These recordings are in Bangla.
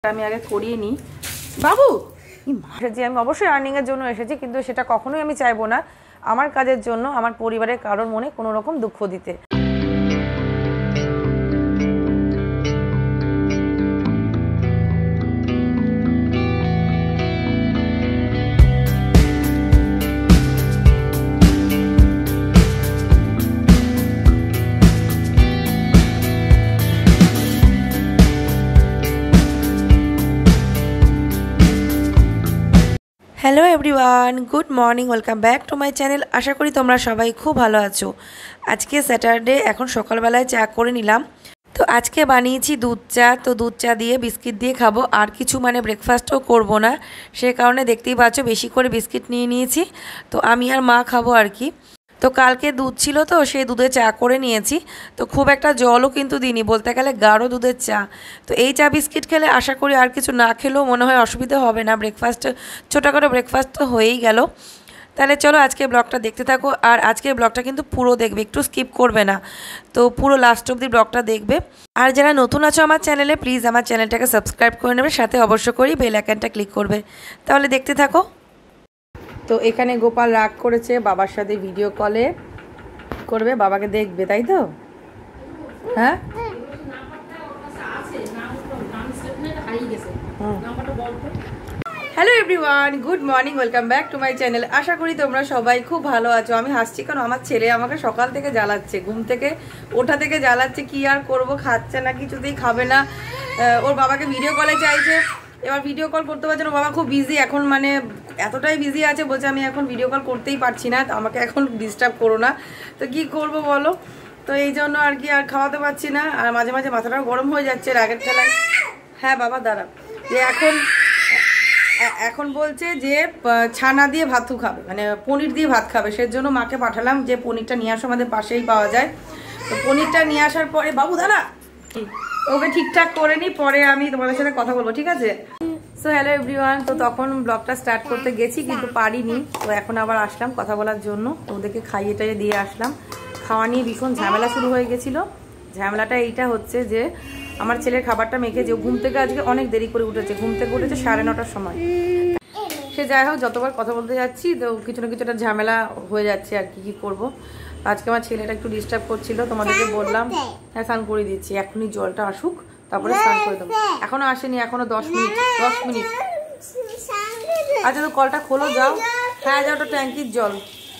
আমি আগে করিয়ে নিই। বাবু যে আমি অবশ্যই আর্নিং এর জন্য এসেছি, কিন্তু সেটা কখনোই আমি চাইবো না আমার কাজের জন্য আমার পরিবারের কারোর মনে কোনো রকম দুঃখ দিতে। Hello everyone, good morning, welcome back to my channel. আশা করি তোমরা সবাই খুব ভালো আছো। আজকে স্যাটারডে, এখন সকালবেলায় চা করে নিলাম। তো আজকে বানিয়েছি দুধ চা। তো দুধ চা দিয়ে বিস্কিট দিয়ে খাবো, আর কিছু ব্রেকফাস্টও করব না। সে কারণে দেখতেই পাচ্ছ বেশি করে বিস্কিট নিয়ে নিয়েছি। তো আমি আর মা খাবো আর কি। তো কালকে দুধ ছিল, তো সেই দুধে চা করে নিয়েছি। তো খুব একটা জলও কিন্তু দিইনি, বলতে গেলে গাঢ় দুধের চা। তো এই চা বিস্কিট খেলে আশা করি আর কিছু না খেলেও মনে হয় অসুবিধা হবে না। ব্রেকফাস্ট, ছোটোখাটো ব্রেকফাস্ট তো হয়েই গেল। তাহলে চলো আজকে ব্লগটা দেখতে থাকো। আর আজকের ব্লগটা কিন্তু পুরো দেখবে, একটু স্কিপ করবে না। তো পুরো লাস্ট অবধি ব্লগটা দেখবে। আর যারা নতুন আছো আমার চ্যানেলে, প্লিজ আমার চ্যানেলটাকে সাবস্ক্রাইব করে নেবে, সাথে অবশ্য করি বেল আইকনটা ক্লিক করবে। তাহলে দেখতে থাকো। তো এখানে গোপাল রাগ করেছে, বাবার সাথে ভিডিও কলে করবে, বাবাকে দেখবে, তাই তো? হ্যাঁ, hello everyone, good morning, welcome back to my channel. আশা করি তোমরা সবাই খুব ভালো আছো। আমি হাসছি কারণ আমার ছেলে আমাকে সকাল থেকে জ্বালাচ্ছে, ঘুম থেকে ওঠা থেকে জ্বালাচ্ছে। কি আর করব, খাচ্ছে না, কিছুতেই খাবে না। ওর বাবাকে ভিডিও কলে চাইছে। এবার ভিডিও কল করতে পারছে না, বাবা খুব বিজি এখন, এতটাই বিজি আছে, বলছে আমি এখন ভিডিও কল করতেই পারছি না, আমাকে এখন ডিস্টার্ব করো না। তো কি করব বলো? তো এই জন্য আর কি, আর খাওয়াতে পারছি না। আর মাঝে মাঝে মাথাটাও গরম হয়ে যাচ্ছে রাগের ঠেলায়। হ্যাঁ বাবা দাঁড়া, যে এখন বলছে যে ছানা দিয়ে ভাতু খাবে, পনির দিয়ে ভাত খাবে। সেজন্য মাকে পাঠালাম যে পনিরটা নিয়ে আসো, আমাদের পাশেই পাওয়া যায়। তো পনিরটা নিয়ে আসার পরে, বাবু দাঁড়া, ওকে ঠিকঠাক করে নি, পরে আমি তোমাদের সাথে কথা বলবো, ঠিক আছে? সো হ্যালো এভরিওয়ান, তো তখন ব্লগটা স্টার্ট করতে গেছি কিন্তু পারিনি। তো এখন আবার আসলাম কথা বলার জন্য। তো ওদেরকে খাইয়ে টাইয়ে দিয়ে আসলাম। খাওয়া নিয়ে ভীষণ ঝামেলা শুরু হয়ে গেছিলো। ঝামেলাটা এইটা হচ্ছে যে আমার ছেলের খাবারটা মেখে, যে ঘুম থেকে আজকে অনেক দেরি করে উঠেছে, ঘুম থেকে উঠেছে 9:30টার সময়। সে যাই হোক, যতবার কথা বলতে যাচ্ছি তো কিছু না কিছু একটা ঝামেলা হয়ে যাচ্ছে আর কি করবো। আজকে আমার ছেলেটা একটু ডিস্টার্ব করছিল, তোমাদেরকে বললাম। হ্যাঁ, স্নান করে দিচ্ছি, এখনই জলটা আসুক তারপরে স্নান করে দেবো। এখনো আসেনি, এখনো 10 মিনিট। আচ্ছা, তো কলটা খোলো, যাও। হ্যাঁ যাও, ওটা ট্যাঙ্কির জল।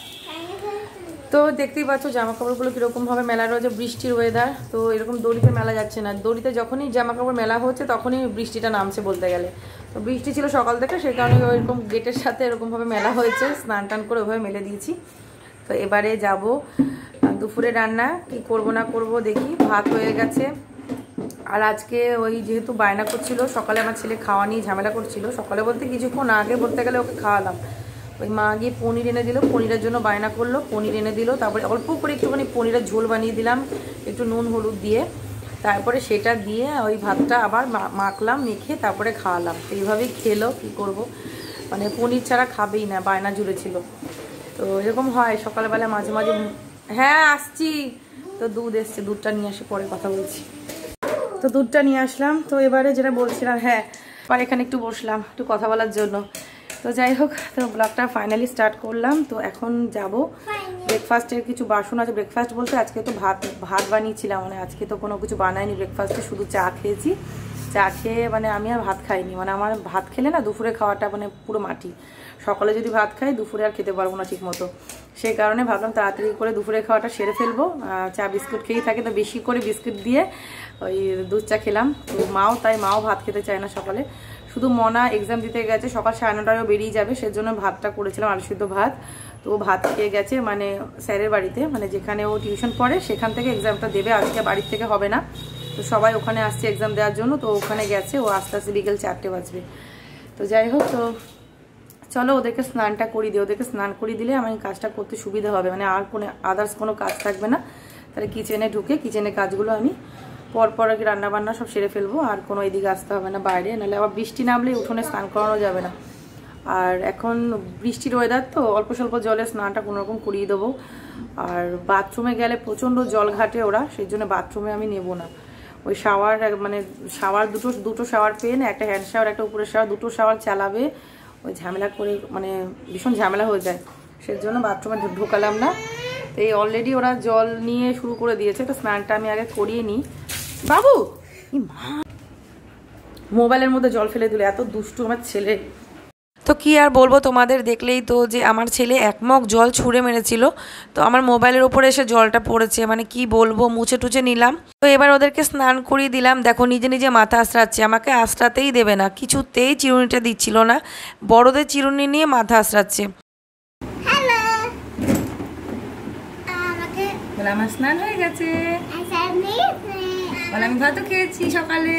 তো দেখতেই পাচ্ছ জামা কাপড়গুলো কিরকম ভাবে মেলা রয়েছে, বৃষ্টির ওয়েদার। তো এরকম দড়িতে মেলা যাচ্ছে না, দড়িতে যখনই জামা কাপড় মেলা হচ্ছে তখনই বৃষ্টিটা নামছে বলতে গেলে। তো বৃষ্টি ছিল সকাল থেকে, সেই কারণে ওইরকম গেটের সাথে এরকম ভাবে মেলা হয়েছে, স্নান টান করে ওইভাবে মেলে দিয়েছি। তো এবারে যাব দুপুরে রান্না, কি করব না করব দেখি। ভাত হয়ে গেছে। আর আজকে ওই যেহেতু বায়না করছিল, সকালে আমার ছেলে খাওয়া নিয়ে ঝামেলা করছিল, সকালে বলতে কিছুক্ষণ আগে বলতে গেলে ওকে খাওয়ালাম। ওই মা গিয়ে পনির এনে দিল, পনিরের জন্য বায়না করলো, পনির এনে দিল। তারপরে অল্প করে একটুখানি পনিরের ঝোল বানিয়ে দিলাম, একটু নুন হলুদ দিয়ে। তারপরে সেটা দিয়ে ওই ভাতটা আবার মাখলাম, মেখে তারপরে খাওয়ালাম। এইভাবেই খেলো, কি করব, পনির ছাড়া খাবেই না, বায়না জুড়েছিল। তো এরকম হয় সকালবেলা মাঝে মাঝে। হ্যাঁ আসছি। তো দুধ এসছে, দুধটা নিয়ে আসি, পরে কথা বলছি। তো দুধটা নিয়ে আসলাম। তো এবারে যেটা বলছিলাম, হ্যাঁ পরে এখানে একটু বসলাম একটু কথা বলার জন্য। তো যাই হোক, তো ব্লগটা ফাইনালি স্টার্ট করলাম। তো এখন যাব, ব্রেকফাস্টের কিছু বাসন আছে। ব্রেকফাস্ট বলতে আজকে তো ভাত বানিয়েছিলাম, আজকে তো কোনো কিছু বানাইনি ব্রেকফাস্টে, শুধু চা খেয়েছি। চা খেয়ে আমি আর ভাত খাইনি, আমার ভাত খেলে না দুপুরে খাওয়াটা পুরো মাটি। সকালে যদি ভাত খাই দুপুরে আর খেতে পারবো না ঠিক মতো। সেই কারণে ভাবলাম তাড়াতাড়ি করে দুপুরে খাওয়াটা সেরে ফেলবো। চা বিস্কুট খেয়েই থাকে, তো বেশি করে বিস্কুট দিয়ে ওই দুধ চা খেলাম। তো মাও ভাত খেতে চায় না সকালে, শুধু মনা এক্সাম দিতে গেছে, সকাল 9:30টায়ও বেরিয়ে যাবে, সেজন্য ভাতটা করেছিলাম, আলু সিদ্ধ ভাত। তো ও ভাত খেয়ে গেছে স্যারের বাড়িতে, যেখানে ও টিউশন পড়ে সেখান থেকে এক্সামটা দেবে। আজকে বাড়ির থেকে হবে না, তো সবাই ওখানে আসছে এক্সাম দেওয়ার জন্য। তো ওখানে গেছে, ও আস্তে আস্তে বিকেল 4টে বাজবে। তো যাই হোক, তো চলো ওদেরকে স্নানটা করিয়ে দিই। ওদেরকে স্নান করিয়ে দিলে আমার কাজটা করতে সুবিধা হবে, আর কোনো আদার্স কোনো কাজ থাকবে না। তাহলে কিচেনে ঢুকে কিচেনের কাজগুলো আমি পরপর আর কি রান্নাবান্না সব সেরে ফেলবো, আর কোনো এদিকে আসতে হবে না বাইরে, নাহলে আবার বৃষ্টি নামলে উঠোনে স্নান করানো যাবে না। আর এখন বৃষ্টির ওয়েদার, তো অল্প স্বল্প জলে স্নানটা কোনোরকম করিয়ে দেবো। আর বাথরুমে গেলে প্রচণ্ড জল ঘাটে ওরা, সেই জন্য বাথরুমে আমি নেব না। ওই শাওয়ার মানে শাওয়ার দুটো শাওয়ার পেন, একটা হ্যান্ড শাওয়ার একটা উপরের শাওয়ার, দুটো শাওয়ার চালাবে, ওই ঝামেলা করে মানে ভীষণ ঝামেলা হয়ে যায়, সেজন্য বাথরুমে ঢোকালাম না। তো এই অলরেডি ওরা জল নিয়ে শুরু করে দিয়েছে, তো স্নানটা আমি আগে করিয়ে নিই। বাবু মোবাইলের মধ্যে জল ফেলে দিল, এত দুষ্টু আমার ছেলে। তো কি আর বলবো তোমাদের, দেখলেই তো যে আমার ছেলে এক মগ জল ছুঁড়ে মেরেছিল, তো আমার মোবাইলের উপরে এসে জলটা পড়েছে, মানে কি বলবো, মুছে টুছে নিলাম। তো এবার ওদেরকে স্নান করিয়ে দিলাম। দেখো নিজে নিজে মাথা আঁচড়াচ্ছে, আমাকে আঁচড়াতেই দেবে না, কিছুতেই চিরুনিটা দিচ্ছিল না, বড়দের চিরুনি নিয়ে মাথা আঁচড়াচ্ছে। আমার স্নান হয়ে গেছে, আমি ভাতও খেয়েছি সকালে,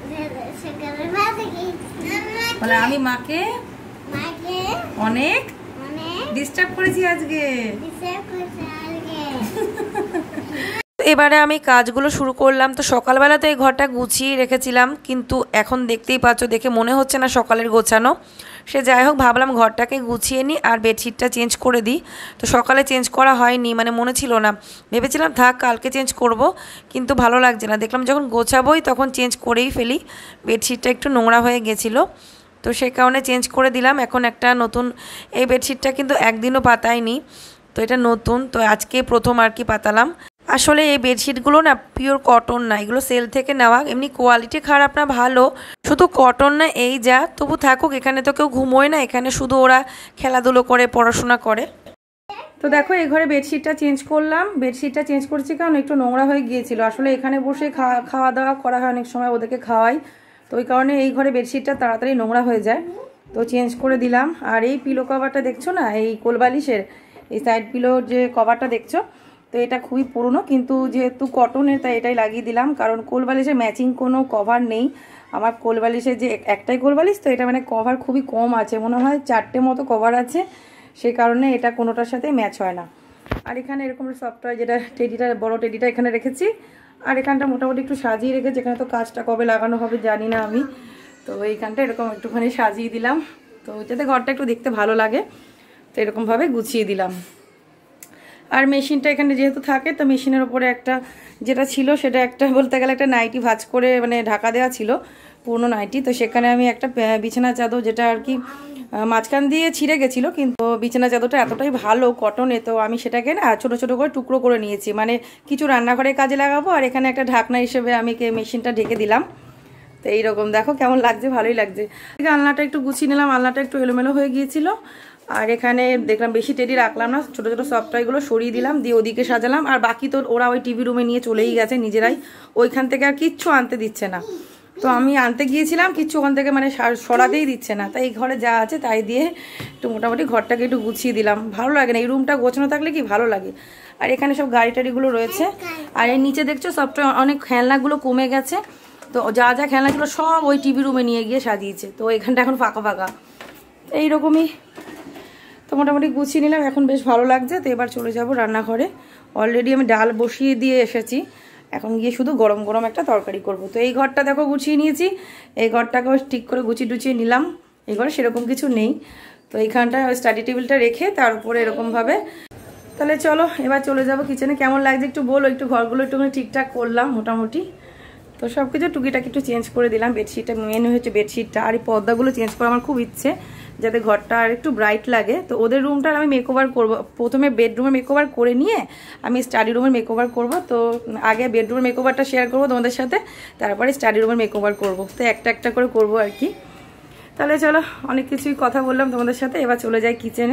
আমি মাকে অনেক ডিস্টার্ব করেছি আজকে। এবারে আমি কাজগুলো শুরু করলাম। তো সকালবেলা তো এই ঘরটা গুছিয়ে রেখেছিলাম, কিন্তু এখন দেখতেই পাচ্ছ, দেখে মনে হচ্ছে না সকালের গোছানো। সে যাই হোক, ভাবলাম ঘরটাকে গুছিয়ে নিই আর বেডশিটটা চেঞ্জ করে দিই। তো সকালে চেঞ্জ করা হয়নি, মানে মনে ছিল না, ভেবেছিলাম থাক কালকে চেঞ্জ করব, কিন্তু ভালো লাগছে না। দেখলাম যখন গোছাবোই তখন চেঞ্জ করেই ফেলি, বেডশিটটা একটু নোংরা হয়ে গেছিলো, তো সেই কারণে চেঞ্জ করে দিলাম। এখন একটা নতুন, এই বেডশিটটা কিন্তু একদিনও পাতায়নি, তো এটা নতুন, তো আজকে প্রথম আর কি পাতালাম। আসলে এই বেডশিটগুলো না পিওর কটন না, এগুলো সেল থেকে নেওয়া, এমনি কোয়ালিটি খারাপ না, ভালো, শুধু কটন না এই যা, তবু থাকুক, এখানে তো কেউ ঘুমোয় না, এখানে শুধু ওরা খেলাধুলো করে পড়াশোনা করে। তো দেখো এই ঘরে বেডশিটটা চেঞ্জ করলাম, বেডশিটটা চেঞ্জ করছি কারণ একটু নোংরা হয়ে গিয়েছিল, আসলে এখানে বসে খাওয়া দাওয়া করা হয়, অনেক সময় ওদেরকে খাওয়াই, তো ওই কারণে এই ঘরে বেডশিটটা তাড়াতাড়ি নোংরা হয়ে যায়, তো চেঞ্জ করে দিলাম। আর এই পিলো কভারটা দেখছো না, এই কোলবালিশের এই সাইড পিলোর যে কভারটা দেখছো, তো এটা খুবই পুরনো, কিন্তু যেহেতু কটনের তাই এটাই লাগিয়ে দিলাম, কারণ কোলবালিশের ম্যাচিং কোনো কভার নেই আমার। কোলবালিশের যে একটাই কোলবালিশ, তো এটা মানে কভার খুবই কম আছে, মনে হয় 4টে মতো কভার আছে, সেই কারণে এটা কোনোটার সাথে ম্যাচ হয় না। আর এখানে এরকম সফটওয়্যার, যেটা টেডিটা, বড় টেডিটা এখানে রেখেছি, আর এখানটা মোটামুটি একটু সাজিয়ে রেখেছি, এখানে তো কাজটা কবে লাগানো হবে জানি না আমি, তো এইখানটা এরকম একটুখানি সাজিয়ে দিলাম, তো যাতে ঘরটা একটু দেখতে ভালো লাগে, তো এরকমভাবে গুছিয়ে দিলাম। আর মেশিনটা এখানে যেহেতু থাকে, তো মেশিনের ওপরে একটা যেটা ছিল, সেটা একটা বলতে গেলে একটা নাইটি ভাঁজ করে মানে ঢাকা দেওয়া ছিল, পুরনো নাইটি, তো সেখানে আমি একটা বিছানা চাদর, যেটা আর কি মাঝখান দিয়ে ছিঁড়ে গেছিলো, কিন্তু বিছানা চাদরটা এতটাই ভালো কটনে, তো আমি সেটাকে না ছোটো ছোটো করে টুকরো করে নিয়েছি, মানে কিছু রান্নাঘরে কাজে লাগাবো, আর এখানে একটা ঢাকনা হিসেবে আমি মেশিনটা ঢেকে দিলাম। তো এইরকম দেখো কেমন লাগছে, ভালোই লাগছে। আলনাটা একটু গুছিয়ে নিলাম, আলনাটা একটু এলোমেলো হয়ে গিয়েছিল, আর এখানে দেখলাম বেশি টেডি রাখলাম না, ছোটো ছোটো সফটওয়্যারগুলো সরিয়ে দিলাম, দিয়ে ওদিকে সাজালাম। আর বাকি তো ওরা ওই টিভি রুমে নিয়ে চলেই গেছে নিজেরাই, ওইখান থেকে আর কিচ্ছু আনতে দিচ্ছে না, তো আমি আনতে গিয়েছিলাম, কিচ্ছু ওখান থেকে মানে সরাতেই দিচ্ছে না, তাই এই ঘরে যা আছে তাই দিয়ে একটু মোটামুটি ঘরটাকে একটু গুছিয়ে দিলাম। ভালো লাগে না, এই রুমটা গোছানো থাকলে কি ভালো লাগে। আর এখানে সব গাড়ি টাড়িগুলো রয়েছে, আর এর নিচে দেখছো সফটওয়্যার অনেক খেলনাগুলো কমে গেছে, তো যা যা খেলনাগুলো সব ওই টিভি রুমে নিয়ে গিয়ে সাজিয়েছে, তো এখানটা এখন ফাঁকা ফাঁকা, এইরকমই। তো মোটামুটি গুছিয়ে নিলাম, এখন বেশ ভালো লাগছে। তো এবার চলে যাব রান্নাঘরে, অলরেডি আমি ডাল বসিয়ে দিয়ে এসেছি, এখন গিয়ে শুধু গরম গরম একটা তরকারি করব। তো এই ঘরটা দেখো গুছিয়ে নিয়েছি, এই ঘরটাকেও ঠিক করে গুছিয়ে টুচিয়ে নিলাম, এই ঘরে সেরকম কিছু নেই, তো এইখানটা স্টাডি টেবিলটা রেখে তার উপরে এরকমভাবে। তাহলে চলো এবার চলে যাব কিচেনে। কেমন লাগছে একটু বলো, একটু ঘরগুলো একটু ঠিকঠাক করলাম মোটামুটি, তো সব কিছু টুকিটাকি একটু চেঞ্জ করে দিলাম। বেডশিটটা মেন হচ্ছে বেডশিটটা, আর এই পর্দাগুলো চেঞ্জ করা আমার খুব ইচ্ছে, যাতে ঘরটা আর একটু ব্রাইট লাগে। তো ওদের রুমটার আমি মেকওভার করব, প্রথমে বেডরুমে মেকওভার করে নিয়ে আমি স্টাডি রুমের মেকওভার করব। তো আগে বেডরুমের মেকওভারটা শেয়ার করব তোমাদের সাথে, তারপরে স্টাডি রুমের মেকওভার করব, তো একটা একটা করে করব আর কি। তাহলে চলো, অনেক কিছুই কথা বললাম তোমাদের সাথে, এবার চলে যাই কিচেনে।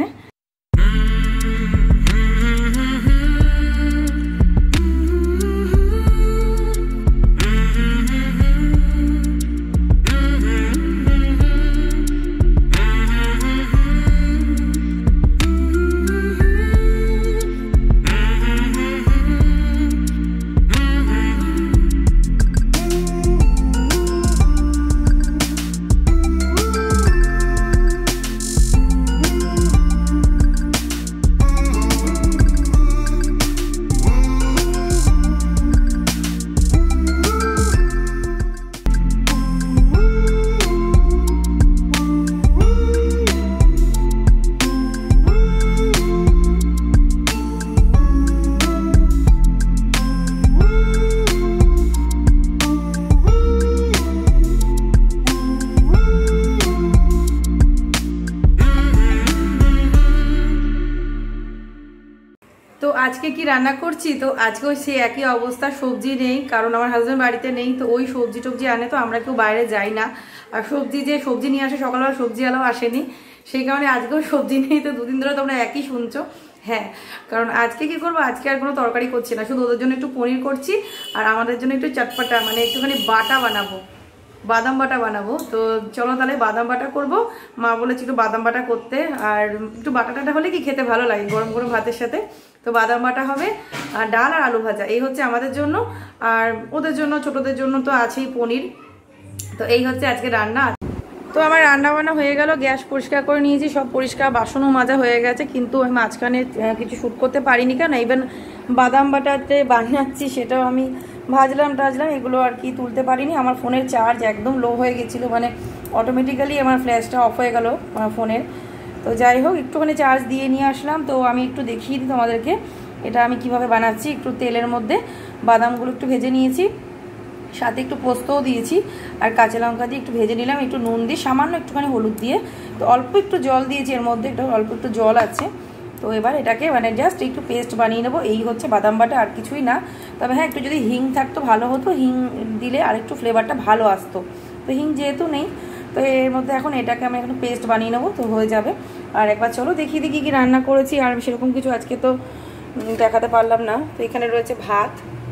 আজকে কি রান্না করছি, তো আজকেও সে একই অবস্থা, সবজি নেই কারণ আমার হাজব্যান্ড বাড়িতে নেই। তো ওই সবজি টবজি আনে, তো আমরা কেউ বাইরে যাই না। আর সবজি নিয়ে আসে সকালবেলা, সবজিওয়ালাও আসেনি, সেই কারণে আজকেও সবজি নেই। তো দুদিন ধরে তোমরা একই শুনছো। হ্যাঁ, কারণ আজকে কি করবো, আজকে আর কোনো তরকারি করছি না, শুধু ওদের জন্য একটু পনির করছি আর আমাদের জন্য একটু চটপটা মানে একটুখানি বাটা বানাবো, বাদাম বাটা বানাবো। তো চলো তাহলে বাদাম বাটা করবো। মা বলেছি একটু বাদাম বাটা করতে, আর একটু বাটা টাটা হলে কি খেতে ভালো লাগে গরম গরম ভাতের সাথে। তো বাদাম বাটা হবে, আর ডাল আর আলু ভাজা, এই হচ্ছে আমাদের জন্য। আর ওদের জন্য, ছোটদের জন্য তো আছেই পনির। তো এই হচ্ছে আজকে রান্না। তো আমার রান্না বান্না হয়ে গেল, গ্যাস পরিষ্কার করে নিয়েছি, সব পরিষ্কার, বাসনও মাজা হয়ে গেছে, কিন্তু আমি মাঝখানে কিছু শ্যুট করতে পারিনি। কেন, ইভেন বাদাম বাটাতে বানাচ্ছি সেটাও আমি ভাজলাম টাজলাম, এগুলো আর কি তুলতে পারিনি। আমার ফোনের চার্জ একদম লো হয়ে গেছিলো, মানে অটোমেটিক্যালি আমার ফ্ল্যাশটা অফ হয়ে গেল আমার ফোনের। তো যাই হোক, একটুখানি চার্জ দিয়ে নিয়ে আসলাম। তো আমি একটু দেখিয়ে দিই তোমাদেরকে এটা আমি কিভাবে বানাচ্ছি। একটু তেলের মধ্যে বাদামগুলো একটু ভেজে নিয়েছি, সাথে একটু পোস্তও দিয়েছি, আর কাঁচা লঙ্কা দিয়ে একটু ভেজে নিলাম, একটু নুন দিয়ে, সামান্য একটুখানি হলুদ দিয়ে। তো অল্প একটু জল দিয়েছি এর মধ্যে, একটু অল্প একটু জল আছে। তো এবার এটাকে মানে জাস্ট একটু পেস্ট বানিয়ে নেবো। এই হচ্ছে বাদাম বাটা, আর কিছুই না। তবে হ্যাঁ, একটু যদি হিং থাকতো ভালো হতো, হিং দিলে আর একটু ফ্লেভারটা ভালো আসতো। তো হিং যেহেতু নেই, তো এর মধ্যে এখন এটাকে আমি এখন পেস্ট বানিয়ে নেবো, তো হয়ে যাবে। আর একবার চলো দেখিয়ে দিই কী রান্না করেছি। আর সেরকম কিছু আজকে তো দেখাতে পারলাম না। তো এখানে রয়েছে ভাত,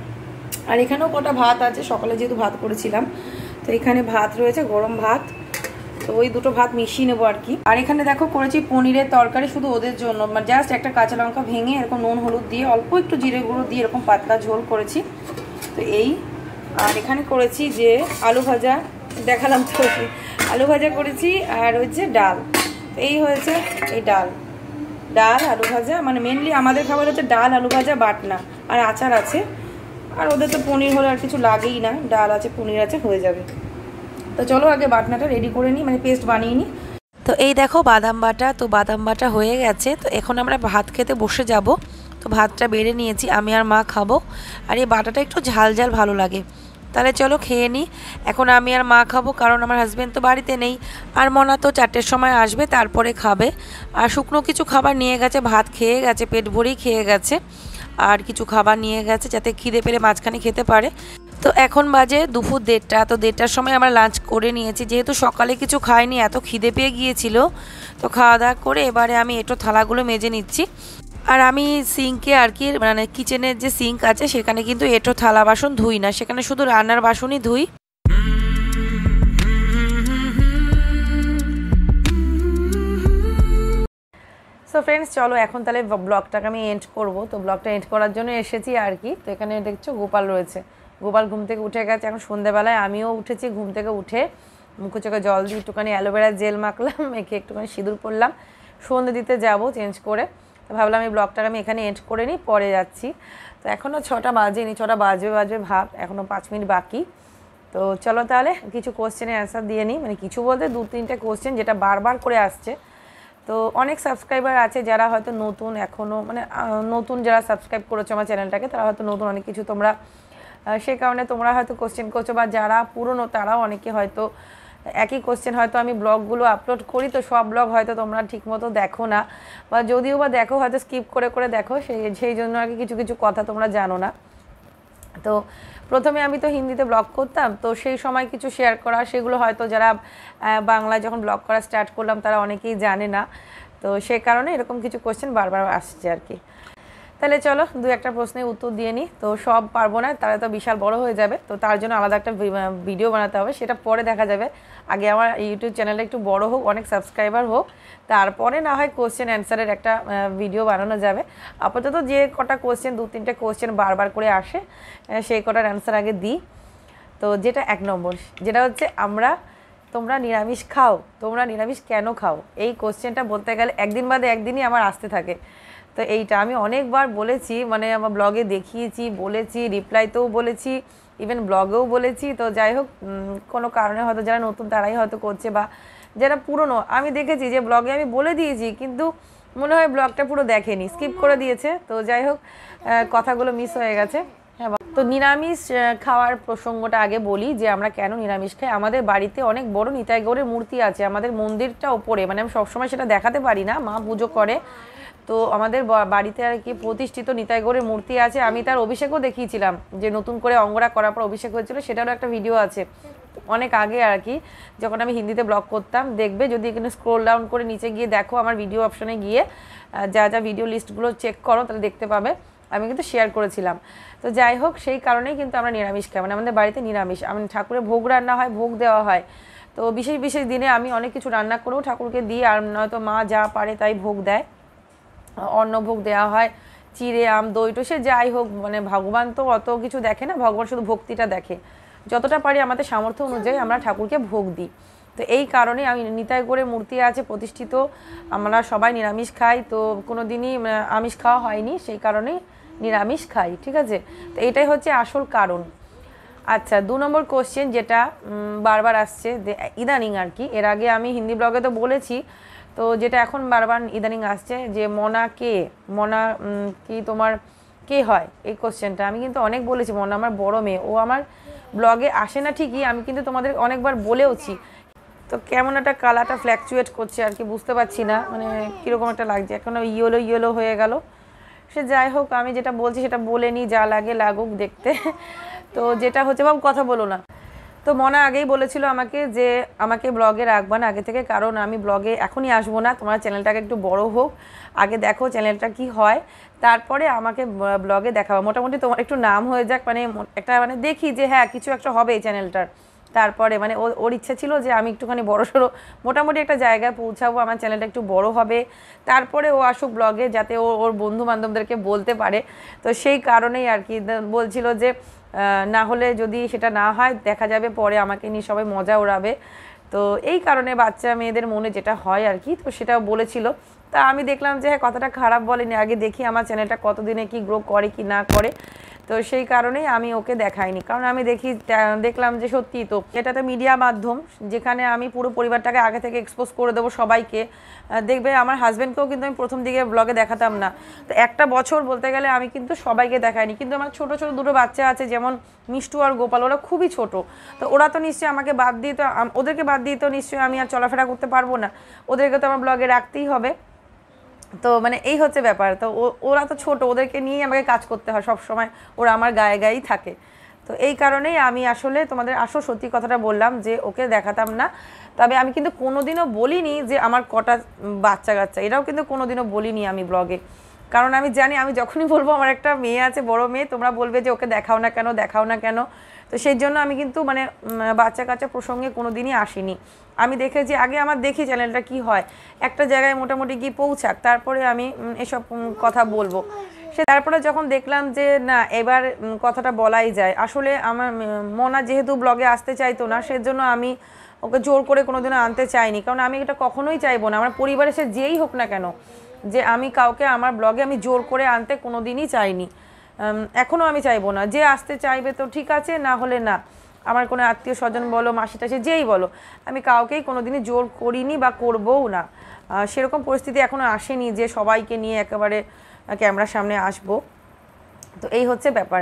আর এখানেও কটা ভাত আছে, সকালে যেহেতু ভাত করেছিলাম। তো এখানে ভাত রয়েছে, গরম ভাত। তো ওই দুটো ভাত মিশিয়ে নেবো আর কি। আর এখানে দেখো করেছি পনিরের তরকারি, শুধু ওদের জন্য, মানে জাস্ট একটা কাঁচা লঙ্কা ভেঙে এরকম নুন হলুদ দিয়ে, অল্প একটু জিরে গুঁড়ো দিয়ে এরকম পাতলা ঝোল করেছি। তো এই, আর এখানে করেছি যে আলু ভাজা, দেখালাম তো, আলু ভাজা করেছি, আর হচ্ছে ডাল। এই হয়েছে এই ডাল আলু ভাজা, মানে মেনলি আমাদের খাবার হচ্ছে ডাল আলু ভাজা বাটনা, আর আচার আছে। আর ওদের তো পনির হলে আর কিছু লাগেই না, ডাল আছে পনির আছে, হয়ে যাবে। তো চলো আগে বাটনাটা রেডি করে নিই, মানে পেস্ট বানিয়ে নিই। তো এই দেখো বাদাম বাটা, তো বাদাম বাটা হয়ে গেছে। তো এখন আমরা ভাত খেতে বসে যাব। তো ভাতটা বেড়ে নিয়েছি, আমি আর মা খাবো। আর এই বাটাটা একটু ঝাল ঝাল ভালো লাগে। তাহলে চলো খেয়ে নিই। এখন আমি আর মা খাবো, কারণ আমার হাজব্যান্ড তো বাড়িতে নেই। আর মনা তো 4টের সময় আসবে, তারপরে খাবে। আর শুকনো কিছু খাবার নিয়ে গেছে, ভাত খেয়ে গেছে, পেট ভরেই খেয়ে গেছে। আর কিছু খাবার নিয়ে গেছে যাতে খিদে পেলে মাঝখানে খেতে পারে। তো এখন বাজে দুপুর 1:30। তো 1:30টার সময় আমরা লাঞ্চ করে নিয়েছি, যেহেতু সকালে কিছু খাইনি, এত খিদে পেয়ে গিয়েছিল। তো খাওয়া দাওয়া করে এবারে আমি একটু থালাগুলো মেজে নিচ্ছি। আর আমি সিঙ্কে আর কি, মানে কিচেনের যে সিঙ্ক আছে সেখানে কিন্তু এঁটো থালা বাসন ধুই না, সেখানে শুধু রান্নার বাসনই ধুই। সো ফ্রেন্ডস, চলো এখন তাহলে ব্লগটাকে আমি এন্ড করব। তো ব্লগটা এন্ড করার জন্য এসেছি আর কি। তো এখানে দেখছো গোপাল রয়েছে, গোপাল ঘুম থেকে উঠে গেছে। এখন সন্ধ্যেবেলায় আমিও উঠেছি, ঘুম থেকে উঠে মুখে চোখে জল দিয়ে একটুখানি অ্যালোভেরা জেল মাখলাম, মেখে একটুখানি সিঁদুর পরলাম, সন্ধ্যে দিতে যাব চেঞ্জ করে। তো ভাবলাম এই ব্লগটাকে আমি এখানে এন্ড করে নিই, পরে যাচ্ছি। তো এখনও 6টা বাজেনি, 6টা বাজবে ভাব, এখনও 5 মিনিট বাকি। তো চলো তাহলে কিছু কোশ্চেনের অ্যান্সার দিয়ে নিই, মানে কিছু বলতে 2-3টে কোশ্চেন যেটা বারবার করে আসছে। তো অনেক সাবস্ক্রাইবার আছে যারা হয়তো নতুন, এখনও মানে নতুন যারা সাবস্ক্রাইব করেছো আমার চ্যানেলটাকে, তারা হয়তো নতুন অনেক কিছু তোমরা, সেই কারণে তোমরা হয়তো কোশ্চেন করছো। বা যারা পুরনো তারাও অনেকে হয়তো একই কোশ্চেন, হয়তো আমি ব্লগগুলো আপলোড করি, তো সব ব্লগ হয়তো তোমরা ঠিকমতো দেখো না, বা যদিও বা দেখো হয়তো স্কিপ করে করে দেখো, সেই জন্য আর কি কিছু কিছু কথা তোমরা জানো না। তো প্রথমে আমি তো হিন্দিতে ব্লগ করতাম, তো সেই সময় কিছু শেয়ার করা, সেগুলো হয়তো যারা বাংলায় যখন ব্লগ করা স্টার্ট করলাম তারা অনেকেই জানে না। তো সেই কারণে এরকম কিছু কোশ্চেন বারবার আসছে আর কি। তাহলে চলো 2-1টা প্রশ্নের উত্তর দিয়ে নিই। তো সব পারবো না, তারা তো বিশাল বড় হয়ে যাবে, তো তার জন্য আলাদা একটা ভিডিও বানাতে হবে, সেটা পরে দেখা যাবে। আগে আমার ইউটিউব চ্যানেলটা একটু বড় হোক, অনেক সাবস্ক্রাইবার হোক, তারপরে না হয় কোশ্চেন অ্যান্সারের একটা ভিডিও বানানো যাবে। আপাতত যে কটা কোশ্চেন, 2-3টে কোশ্চেন বারবার করে আসে, সেই কটার অ্যান্সার আগে দিই। তো যেটা 1 নম্বর, যেটা হচ্ছে তোমরা নিরামিষ খাও, তোমরা নিরামিষ কেন খাও? এই কোশ্চেনটা বলতে গেলে একদিন বাদে একদিনই আমার আসতে থাকে। তো এইটা আমি অনেকবার বলেছি, মানে আমার ব্লগে দেখিয়েছি, বলেছি, রিপ্লাইতেও বলেছি, ইভেন ব্লগেও বলেছি। তো যাই হোক, কোনো কারণে হয়তো যারা নতুন তারাই হয়তো করছে, বা যারা পুরনো, আমি দেখেছি যে ব্লগে আমি বলে দিয়েছি কিন্তু মনে হয় ব্লগটা পুরো দেখেনি, স্কিপ করে দিয়েছে। তো যাই হোক, কথাগুলো মিস হয়ে গেছে। হ্যাঁ, তো নিরামিষ খাওয়ার প্রসঙ্গটা আগে বলি যে আমরা কেন নিরামিষ খাই। আমাদের বাড়িতে অনেক বড় নিতাই গৌরের মূর্তি আছে, আমাদের মন্দিরটা ওপরে, মানে আমি সবসময় সেটা দেখাতে পারি না, মা পুজো করে। তো আমাদের বাড়িতে আর কি প্রতিষ্ঠিত নিতাই গৌরের মূর্তি আছে। আমি তার অভিষেকও দেখিয়েছিলাম, যে নতুন করে অঙ্গরা করার পর অভিষেক হয়েছিল, সেটারও একটা ভিডিও আছে অনেক আগে আর কি, যখন আমি হিন্দিতে ব্লগ করতাম। দেখবে যদি এখানে স্ক্রোল ডাউন করে নিচে গিয়ে দেখো, আমার ভিডিও অপশনে গিয়ে যা যা ভিডিও লিস্টগুলো চেক করো, তাহলে দেখতে পাবে আমি কিন্তু শেয়ার করেছিলাম। তো যাই হোক, সেই কারণেই কিন্তু আমরা নিরামিষ খাই, মানে আমাদের বাড়িতে নিরামিষ। ঠাকুরের ভোগ রান্না হয়, ভোগ দেওয়া হয়। তো বিশেষ বিশেষ দিনে আমি অনেক কিছু রান্না করেও ঠাকুরকে দিই, আর নয়তো মা যা পারে তাই ভোগ দেয়। অন্নভোগ দেওয়া হয়, চিড়ে আম দই তো সে যাই হোক, মানে ভগবান তো অত কিছু দেখে না, ভগবান শুধু ভক্তিটা দেখে। যতটা পারি আমাদের সামর্থ্য অনুযায়ী আমরা ঠাকুরকে ভোগ দিই। তো এই কারণে আমি নিতাই করে মূর্তি আছে প্রতিষ্ঠিত, আমরা সবাই নিরামিষ খাই। তো কোনো দিনই আমিষ খাওয়া হয়নি, সেই কারণেই নিরামিষ খাই, ঠিক আছে। তো এটাই হচ্ছে আসল কারণ। আচ্ছা, 2 নম্বর কোশ্চেন যেটা বারবার আসছে ইদানিং আর কি, এর আগে আমি হিন্দি ব্লগে তো বলেছি, তো যেটা এখন বারবার ইদানিং আসছে যে মনা কে, মনা কি তোমার কে হয়, এই কোশ্চেনটা আমি কিন্তু অনেক বলেছি। মনা আমার বড় মেয়ে, ও আমার ব্লগে আসে না ঠিকই, আমি কিন্তু তোমাদের অনেকবার বলেওছি। তো কেমন একটা কালারটা ফ্ল্যাকচুয়েট করছে আর কি, বুঝতে পারছি না, মানে কীরকম একটা লাগছে, এখন ইয়েলো ইয়েলো হয়ে গেল। সে যাই হোক, আমি যেটা বলছি সেটা বলে নিই, যা লাগে লাগুক দেখতে। তো যেটা হচ্ছে, বাবু কথা বলো না। তো মনা আগেই বলেছিল আমাকে যে আমাকে ব্লগে রাখবা না আগে থেকে, কারণ আমি ব্লগে এখনই আসবো না, তোমার চ্যানেলটাকে একটু বড় হোক, আগে দেখো চ্যানেলটা কি হয়, তারপরে আমাকে ব্লগে দেখাবো। মোটামুটি তোমার একটু নাম হয়ে যাক, মানে একটা মানে দেখি যে হ্যাঁ কিছু একটা হবে এই চ্যানেলটার। তারপরে মানে ওর ইচ্ছা ছিল যে আমি একটুখানি বড়সড় মোটামুটি একটা জায়গায় পৌঁছাবো, আমার চ্যানেলটা একটু বড় হবে, তারপরে ও আসুক ব্লগে, যাতে ওর বন্ধু বান্ধবদেরকে বলতে পারে। তো সেই কারণেই আর কি বলছিল যে না হলে যদি সেটা না হয়, দেখা যাবে পরে আমাকে নিয়ে সবাই মজা ওড়াবে। তো এই কারণে বাচ্চা মেয়েদের মনে যেটা হয় আর কি, তো সেটাও বলেছিল। তা আমি দেখলাম যে হ্যাঁ, কথাটা খারাপ বলেনি, আগে দেখি আমার চ্যানেলটা কতদিনে কি গ্রো করে কি না করে। তো সেই কারণেই আমি ওকে দেখাইনি, কারণ আমি দেখলাম যে সত্যি তো এটা তো মিডিয়া মাধ্যম, যেখানে আমি পুরো পরিবারটাকে আগে থেকে এক্সপোজ করে দেবো সবাইকে। দেখবে আমার হাজব্যান্ডকেও কিন্তু আমি প্রথম দিকে ব্লগে দেখাতাম না। তো একটা বছর বলতে গেলে আমি কিন্তু সবাইকে দেখাইনি, কিন্তু আমার ছোটো ছোটো 2 বাচ্চা আছে, যেমন মিষ্টু আর গোপাল, ওরা খুবই ছোট। তো ওরা তো নিশ্চয়ই আমাকে বাদ দিয়ে, তো ওদেরকে বাদ দিয়ে তো নিশ্চয়ই আমি আর চলাফেরা করতে পারবো না, ওদেরকে তো আমার ব্লগে রাখতেই হবে। তো মানে এই হচ্ছে ব্যাপার। তো ওরা তো ছোট, ওদেরকে নিয়েই আমাকে কাজ করতে হয় সব সময়, ওরা আমার গায়ে গায়েই থাকে। তো এই কারণেই আমি আসলে তোমাদের আসল সত্যি কথাটা বললাম যে ওকে দেখাতাম না। তবে আমি কিন্তু কোনোদিনও বলিনি যে আমার কটা বাচ্চা কাচ্চা, এটাও কিন্তু কোনোদিনও বলিনি আমি ব্লগে, কারণ আমি জানি আমি যখনই বলবো আমার একটা মেয়ে আছে, বড় মেয়ে, তোমরা বলবে যে ওকে দেখাও না কেন, দেখাও না কেন। তো সেই জন্য আমি কিন্তু মানে বাচ্চা কাচ্চা প্রসঙ্গে কোনো দিনই আসিনি। আমি দেখেছি আগে, আমার দেখি চ্যানেলটা কি হয়, একটা জায়গায় মোটামুটি গিয়ে পৌঁছাক, তারপরে আমি এসব কথা বলবো। তারপরে যখন দেখলাম যে না, এবার কথাটা বলাই যায়, আসলে আমার মনা যেহেতু ব্লগে আসতে চাইতো না, সেজন্য আমি ওকে জোর করে কোনোদিনও আনতে চাইনি, কারণ আমি এটা কখনোই চাইবো না, আমার পরিবারে সে যেই হোক না কেন, যে আমি কাউকে আমার ব্লগে আমি জোর করে আনতে কোনো দিনই চাইনি, এখনও আমি চাইবো না। যে আসতে চাইবে তো ঠিক আছে, না হলে না। আমার কোনো আত্মীয় স্বজন বলো, মাসি টাসি যেই বলো, আমি কাউকেই কোনো দিনই জোর করিনি বা করবও না। সেরকম পরিস্থিতি এখনও আসেনি যে সবাইকে নিয়ে একেবারে ক্যামেরার সামনে আসবো। তো এই হচ্ছে ব্যাপার।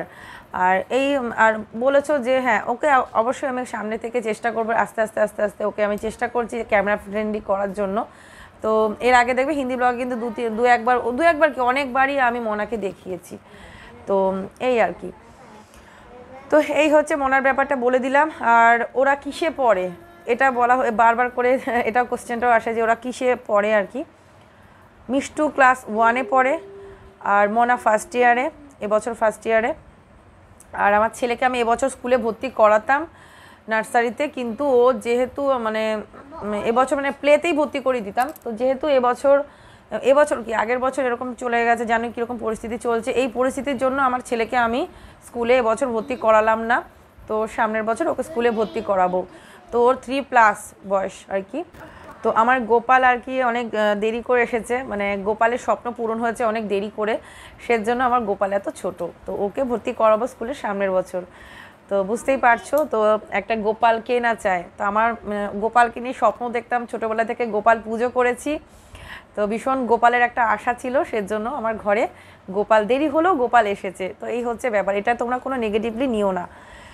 আর বলেছো যে হ্যাঁ, ওকে অবশ্যই আমি সামনে থেকে চেষ্টা করবো, আস্তে আস্তে আস্তে আস্তে ওকে আমি চেষ্টা করছি ক্যামেরা ফ্রেন্ডলি করার জন্য। তো এর আগে দেখবে হিন্দি ব্লগে কিন্তু দু একবার কি অনেকবারই আমি মনাকে দেখিয়েছি। তো এই আর কি। তো এই হচ্ছে মনার ব্যাপারটা বলে দিলাম। আর ওরা কিসে পড়ে এটা বলা বারবার করে, এটা কোশ্চেনটাও আসে যে ওরা কিসে পড়ে আর কি। মিষ্টু ক্লাস 1-এ পড়ে, আর মনা ফার্স্ট ইয়ারে, এবছর ফার্স্ট ইয়ারে। আর আমার ছেলেকে আমি এবছর স্কুলে ভর্তি করাতাম নার্সারিতে, কিন্তু ও যেহেতু মানে এবছর মানে প্লেতেই ভর্তি করে দিতাম। তো যেহেতু এবছর কি আগের বছর এরকম চলে গেছে, জানি কীরকম পরিস্থিতি চলছে, এই পরিস্থিতির জন্য আমার ছেলেকে আমি স্কুলে এবছর ভর্তি করালাম না। তো সামনের বছর ওকে স্কুলে ভর্তি করাবো। তো ওর 3+ বয়স আর কি। তো আমার গোপাল আর কি অনেক দেরি করে এসেছে, মানে গোপালের স্বপ্ন পূরণ হয়েছে অনেক দেরি করে, সেজন্য আমার গোপাল এত ছোট। তো ওকে ভর্তি করাবো স্কুলে সামনের বছর। তো বুঝতেই পারছো, তো একটা গোপাল কে না চায়। তো আমার গোপালকে নিয়ে স্বপ্ন দেখতাম ছোটোবেলা থেকে, গোপাল পুজো করেছি। তো ভীষণ গোপালের একটা আশা ছিল, সেজন্য আমার ঘরে গোপাল, দেরি হলেও গোপাল এসেছে। তো এই হচ্ছে ব্যাপার, এটা তোমরা কোনো নেগেটিভলি নিও না।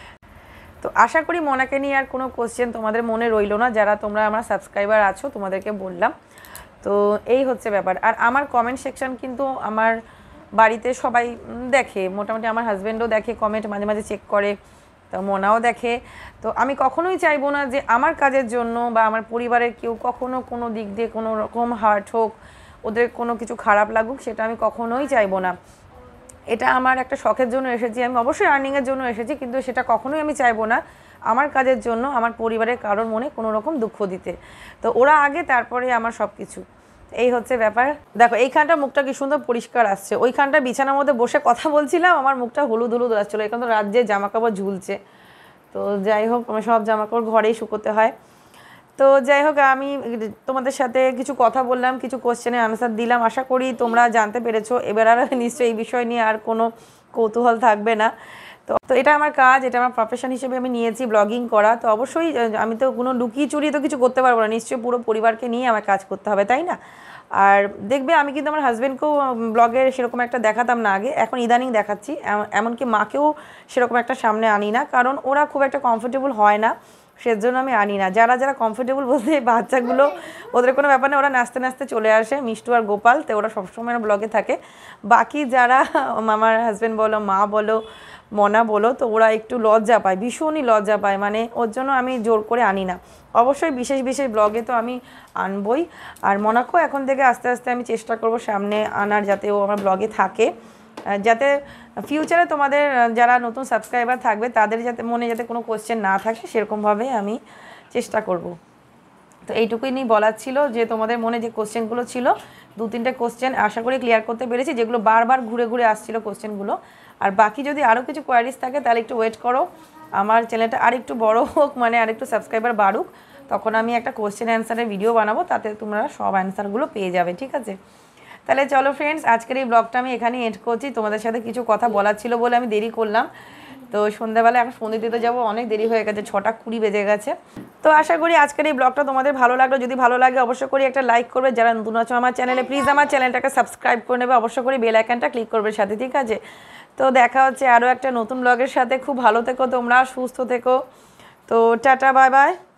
তো আশা করি মনাকে নিয়ে আর কোনো কোশ্চেন তোমাদের মনে রইলো না, যারা তোমরা আমার সাবস্ক্রাইবার আছো তোমাদেরকে বললাম। তো এই হচ্ছে ব্যাপার। আর আমার কমেন্ট সেকশন কিন্তু আমার বাড়িতে সবাই দেখে, মোটামুটি আমার হাজব্যান্ডও দেখে, কমেন্ট মাঝে মাঝে চেক করে, তো মনাও দেখে। তো আমি কখনোই চাইবো না যে আমার কাজের জন্য বা আমার পরিবারের কেউ কখনো কোনো দিক দিয়ে কোনো রকম হার্ট হোক, ওদের কোনো কিছু খারাপ লাগুক, সেটা আমি কখনোই চাইবো না। এটা আমার একটা শখের জন্য এসেছি, আমি অবশ্যই আর্নিংয়ের জন্য এসেছি, কিন্তু সেটা কখনোই আমি চাইবো না আমার কাজের জন্য আমার পরিবারের কারোর মনে কোনো রকম দুঃখ দিতে। তো ওরা আগে, তারপরে আমার সব কিছু। এই হচ্ছে ব্যাপার। দেখো এইখানটা মুখটা কি সুন্দর পরিষ্কার আসছে, ওইখানটা বিছানার মধ্যে বসে কথা বলছিলাম, আমার মুখটা হলুদ হলুদ আসছিলো, এখান তো রাজ্যে জামা কাপড় ঝুলছে। তো যাই হোক, আমার সব জামা কাপড় ঘরেই শুকোতে হয়। তো যাই হোক, আমি তোমাদের সাথে কিছু কথা বললাম, কিছু কোশ্চেনের আনসার দিলাম, আশা করি তোমরা জানতে পেরেছো। এবার আর নিশ্চয়ই এই বিষয় নিয়ে আর কোনো কৌতূহল থাকবে না। তো এটা আমার কাজ, এটা আমার প্রফেশন হিসেবে আমি নিয়েছি ব্লগিং করা। তো অবশ্যই আমি তো কোনো লুকিয়ে চুরিয়ে তো কিছু করতে পারবো না, নিশ্চয়ই পুরো পরিবারকে নিয়ে আমার কাজ করতে হবে, তাই না? আর দেখবে আমি কিন্তু আমার হাজব্যান্ডকেও ব্লগে সেরকম একটা দেখাতাম না আগে, এখন ইদানিং দেখাচ্ছি। এমনকি মাকেও সেরকম একটা সামনে আনি না, কারণ ওরা খুব একটা কমফোর্টেবল হয় না, সেজন্য আমি আনি না। যারা যারা কমফোর্টেবল বলতে বাচ্চাগুলো, ওদের কোনো ব্যাপার না, ওরা নাচতে নাচতে চলে আসে, মিষ্টু আর গোপাল, তো ওরা সবসময় ব্লগে থাকে। বাকি যারা আমার হাজব্যান্ড বলো, মা বলো, মনা বলো, তো ওরা একটু লজ্জা পায়, ভীষণই লজ্জা পায়, মানে ওর জন্য আমি জোর করে আনি না। অবশ্যই বিশেষ বিশেষ ব্লগে তো আমি আনবই। আর মনাকেও এখন থেকে আস্তে আস্তে আমি চেষ্টা করব সামনে আনার, যাতে ও আমার ব্লগে থাকে, যাতে ফিউচারে তোমাদের যারা নতুন সাবস্ক্রাইবার থাকবে তাদের যাতে মনে যাতে কোনো কোশ্চেন না থাকে, সেরকমভাবে আমি চেষ্টা করব। তো এইটুকুই নিয়ে বলার ছিল, যে তোমাদের মনে যে কোশ্চেনগুলো ছিল, 2-3টে কোশ্চেন আশা করি ক্লিয়ার করতে পেরেছি, যেগুলো বারবার ঘুরে ঘুরে আসছিল কোশ্চেনগুলো। আর বাকি যদি আরও কিছু কোয়ারিজ থাকে তাহলে একটু ওয়েট করো, আমার চ্যানেলটা আরেকটু বড় হোক, মানে আরেকটু সাবস্ক্রাইবার বাড়ুক, তখন আমি একটা কোশ্চেন অ্যান্সারের ভিডিও বানাবো, তাতে তোমরা সব অ্যান্সারগুলো পেয়ে যাবে, ঠিক আছে? তাহলে চলো ফ্রেন্ডস, আজকের এই ব্লগটা আমি এখানে এন্ড করছি। তোমাদের সাথে কিছু কথা বলার ছিল বলে আমি দেরি করলাম। তো সন্ধ্যাবেলা এখন সন্ধ্যে দিতে যাবো, অনেক দেরি হয়ে গেছে, 6:20 বেজে গেছে। তো আশা করি আজকের এই ব্লগটা তোমাদের ভালো লাগলো। যদি ভালো লাগে অবশ্যই করে একটা লাইক করবে, যারা নতুন আছো আমার চ্যানেলে প্লিজ আমার চ্যানেলটাকে সাবস্ক্রাইব করে নেবে, অবশ্যই করে বেল আইকনটা ক্লিক করবে সাথে, ঠিক আছে? তো দেখা হচ্ছে আরও একটা নতুন ব্লগের সাথে। খুব ভালো থেকো তোমরা, সুস্থ থেকো। তো টাটা, বাই বাই।